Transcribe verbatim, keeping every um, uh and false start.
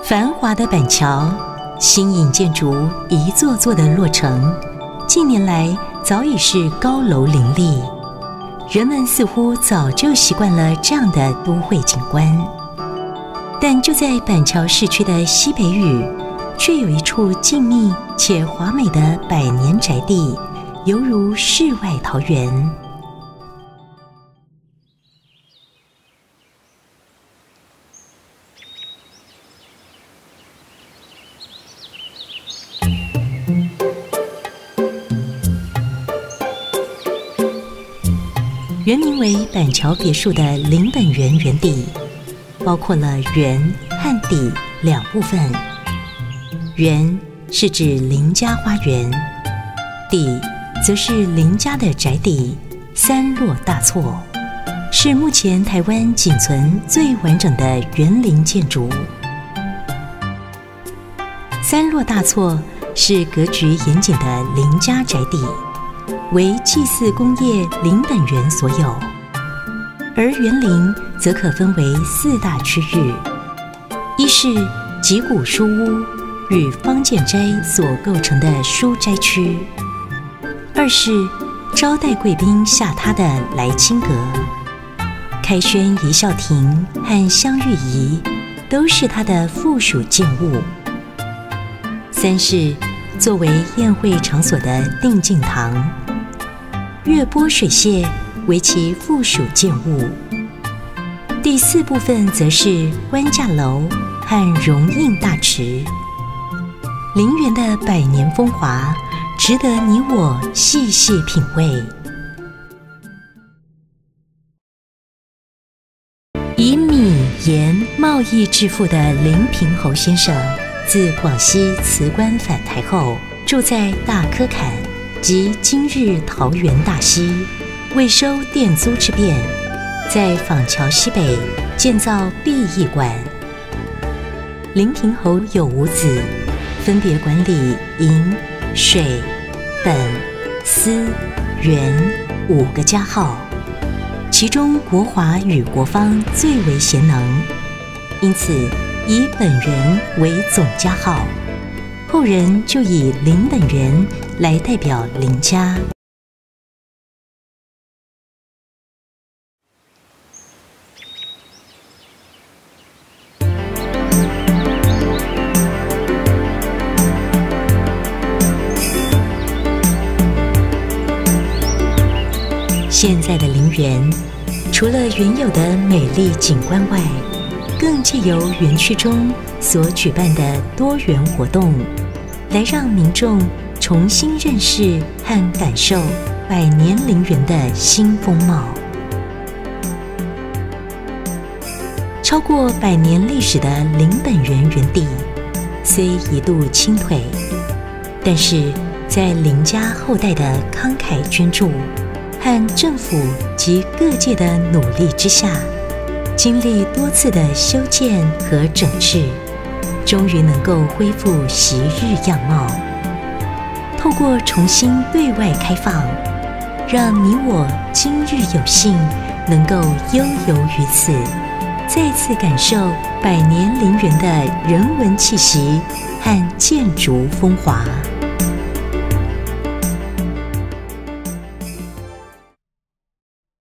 繁华的板桥，新颖建筑一座座的落成，近年来早已是高楼林立，人们似乎早就习惯了这样的都会景观。但就在板桥市区的西北隅，却有一处静谧且华美的百年宅地，犹如世外桃源。原名为板桥别墅的林本源园地，包括了园和底两部分。园是指林家花园，底则是林家的宅邸三落大厝，是目前台湾仅存最完整的园林建筑。三落大厝是格局严谨的林家宅邸，为祭祀公业林本源所有，而园林则可分为四大区域：一是集古书屋与方建斋所构成的书斋区；二是招待贵宾下榻的来清阁，开轩仪孝亭和香玉仪都是它的附属建物；三是作为宴会场所的定静堂，月波水榭为其附属建物。第四部分则是官架楼和容印大池。林园的百年风华，值得你我细细品味。以米盐贸易致富的林平侯先生，自广西辞官返台后，住在大柯坎及今日桃园大溪，为收佃租之便，在枋桥西北建造敝役馆。林平侯有五子，分别管理营、水、本、司、园五个家号，其中国华与国芳最为贤能，因此以本源为总家号，后人就以林本源来代表林家。现在的林园，除了原有的美丽景观外，更借由园区中所举办的多元活动，来让民众重新认识和感受百年林园的新风貌。超过百年历史的林本源园地，虽一度倾颓，但是在林家后代的慷慨捐助和政府及各界的努力之下，经历多次的修建和整治，终于能够恢复昔日样貌。透过重新对外开放，让你我今日有幸能够悠游于此，再次感受百年林园的人文气息和建筑风华。